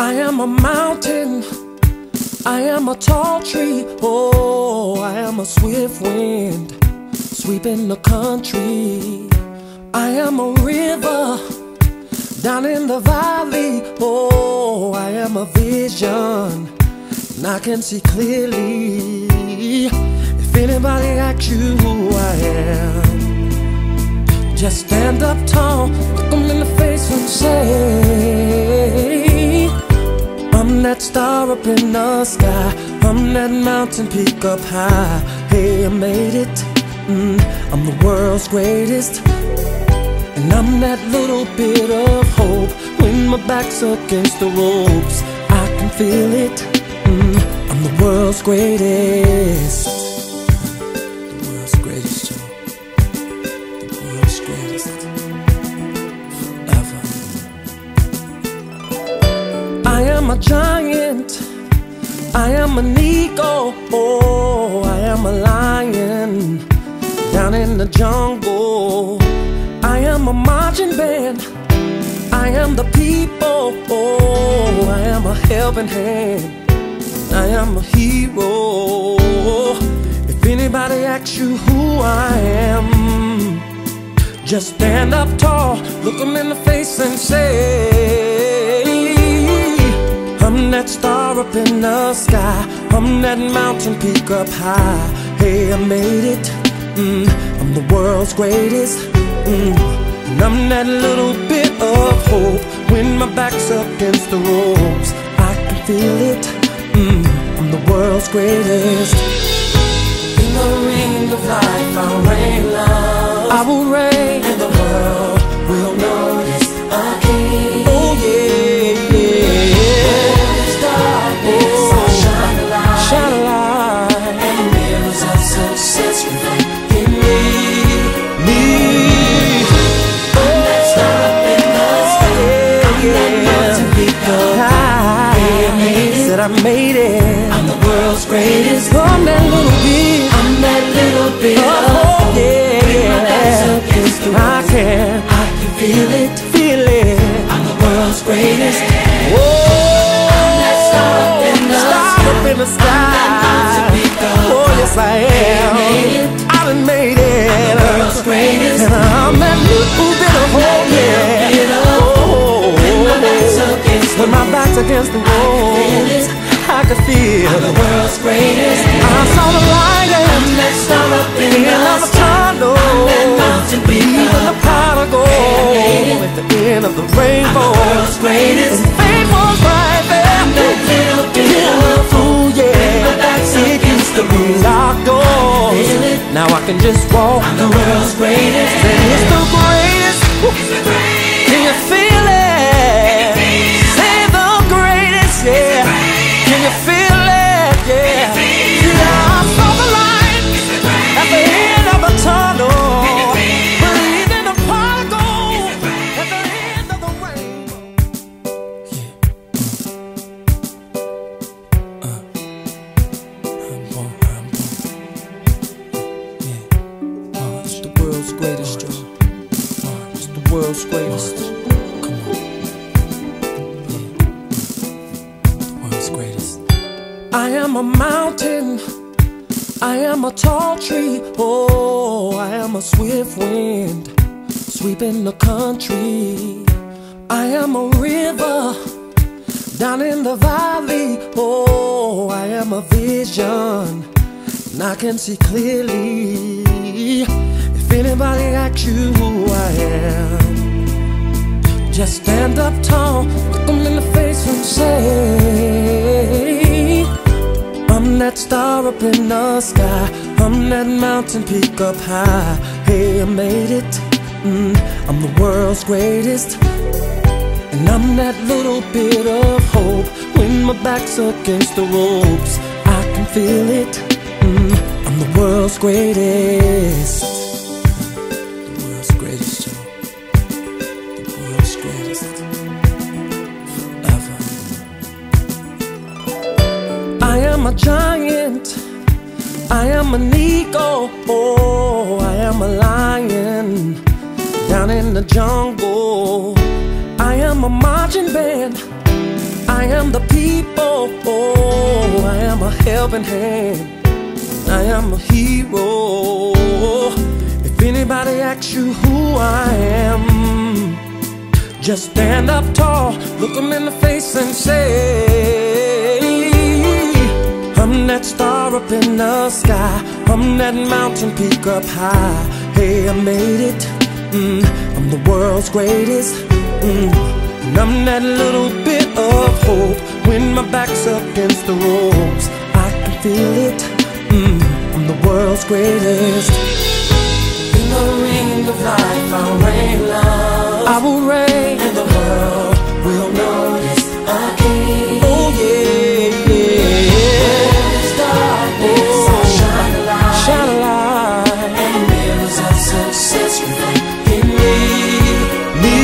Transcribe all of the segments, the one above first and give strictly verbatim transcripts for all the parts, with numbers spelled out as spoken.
I am a mountain, I am a tall tree. Oh, I am a swift wind sweeping the country. I am a river down in the valley. Oh, I am a vision and I can see clearly. If anybody asks you who I am, just stand up tall, look them in the face and say, I'm that star up in the sky, I'm that mountain peak up high. Hey, I made it, mm, I'm the world's greatest. And I'm that little bit of hope when my back's against the ropes. I can feel it, mm, I'm the world's greatest. The world's greatest, Joe. The world's greatest. Forever. I am a giant, I am an eagle. Oh, I am a lion down in the jungle. I am a marching band, I am the people. Oh, I am a helping hand, I am a hero. If anybody asks you who I am, just stand up tall, look them in the face and say, I'm that star up in the sky, I'm that mountain peak up high. Hey, I made it, mm, I'm the world's greatest. Mm. And I'm that little bit of hope when my back's against the ropes. I can feel it, mm. I'm the world's greatest. In the ring of life I'll reign love, I will reign, and the world will notice a king. Oh yeah, yeah. Over darkness oh, I'll shine a light, shine a light, and the mirrors of success reflect in me, me. I made it, I'm the world's greatest. I'm that little bit, I'm that little bit oh, of yeah, yeah. I can, I can feel it, feel it. I'm the world's greatest. Whoa, I'm that star up in the star sky, up in the sky. Oh yes I am, I done made it. I'm the world's greatest. And I'm that little bit of hope, yeah. Oh, when my back's against the wall, I can feel I'm the world's greatest. I saw the light and I'm that star up in the tunnel. I'm that mountain peak, even the pot of gold at the end of the rainbow. I'm the world's greatest. And fame was right there. I'm that little bit of fool, yeah. My back's against the rules. Locked doors. Now I can just walk. I'm the world's greatest. And it's the greatest. It's the greatest. Can you feel it? Say the greatest, yeah. Can you feel it? Yeah. Yeah, I saw the light at the end of the tunnel. Believed in the pot of gold at the end of the rainbow. Yeah. Uh, I'm born, I'm born. Yeah. Oh, it's the world's greatest, Joe. Oh, it's the world's greatest. Come on. Yeah. The world's greatest. I am a mountain, I am a tall tree. Oh, I am a swift wind sweeping the country. I am a river down in the valley. Oh, I am a vision and I can see clearly. If anybody asks you who I am, just stand up tall, look them in the face and say, I'm that star up in the sky, I'm that mountain peak up high. Hey, I made it, mm, I'm the world's greatest. And I'm that little bit of hope when my back's against the ropes. I can feel it, mm, I'm the world's greatest. The world's greatest, Joe. The world's greatest. Forever. I am a giant, I am an eagle. Oh, I am a lion down in the jungle. I am a marching band, I am the people, oh, I am a helping hand, I am a hero. If anybody asks you who I am, just stand up tall, look them in the face and say, I'm that star up in the sky, I'm that mountain peak up high. Hey, I made it, mm, I'm the world's greatest, mm, and I'm that little bit of hope when my back's up against the ropes. I can feel it, mm, I'm the world's greatest. In the ring of life I'll reign love, I will reign, and the world will notice a king. Oh yeah, yeah. In this darkness oh, I'll shine a light, shine a light, and mirrors of success reflect in me, me.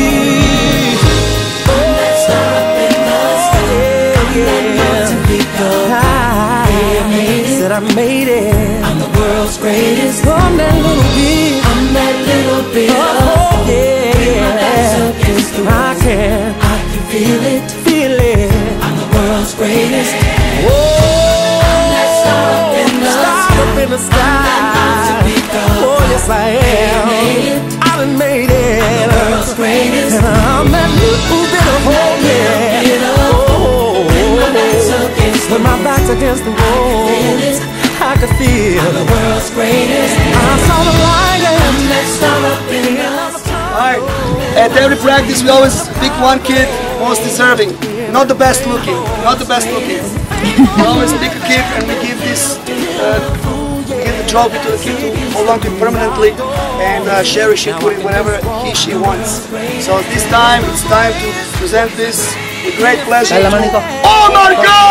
I'm that star up in the sky, I'm that mountain peak up high. I made it, said I made it, I'm the world's greatest. I'm that little bit, I'm that little bit oh, of yeah, yeah. I can, I can feel it, feel it. I'm the world's greatest. Whoa, I'm that star up in the star sky, up in the sky. Oh yes I am, I done made it. I'm the world's greatest, and I'm that little bit of hope, yeah. Oh, when my back's against the wall, I can feel I'm the world's greatest. I saw the light and I'm that star up in the sky. Alright, at every practice we always pick one kid most deserving, not the best looking, not the best looking. We always pick a kid and we give this, uh, we give the trophy to the kid to hold on to permanently and uh, cherish it, put it whenever he, she wants. So this time, it's time to present this with great pleasure to Omar!